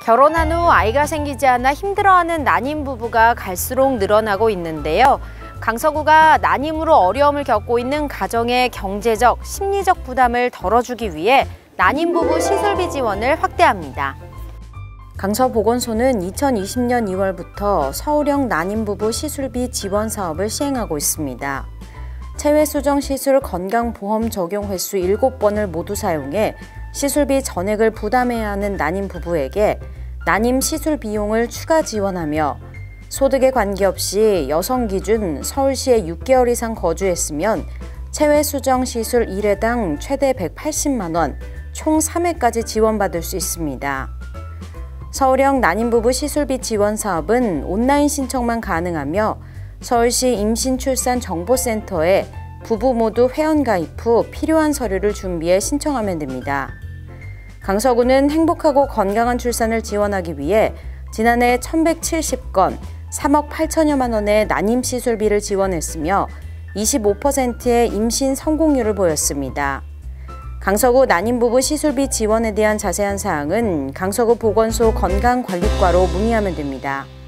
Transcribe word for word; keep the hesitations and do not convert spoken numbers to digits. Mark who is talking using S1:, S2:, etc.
S1: 결혼한 후 아이가 생기지 않아 힘들어하는 난임 부부가 갈수록 늘어나고 있는데요. 강서구가 난임으로 어려움을 겪고 있는 가정의 경제적, 심리적 부담을 덜어주기 위해 난임 부부 시술비 지원을 확대합니다. 강서보건소는 이천이십 년 이월부터 서울형 난임 부부 시술비 지원 사업을 시행하고 있습니다. 체외수정 시술 건강보험 적용 횟수 일곱 번을 모두 사용해 시술비 전액을 부담해야 하는 난임 부부에게 난임 시술 비용을 추가 지원하며 소득에 관계없이 여성 기준 서울시에 육 개월 이상 거주했으면 체외수정 시술 일 회당 최대 백팔십만 원, 총 삼 회까지 지원받을 수 있습니다. 서울형 난임 부부 시술비 지원 사업은 온라인 신청만 가능하며 서울시 임신출산정보센터에 부부 모두 회원가입 후 필요한 서류를 준비해 신청하면 됩니다. 강서구는 행복하고 건강한 출산을 지원하기 위해 지난해 천백칠십 건, 삼억 팔천여만 원의 난임 시술비를 지원했으며 이십오 퍼센트의 임신 성공률을 보였습니다. 강서구 난임 부부 시술비 지원에 대한 자세한 사항은 강서구 보건소 건강관리과로 문의하면 됩니다.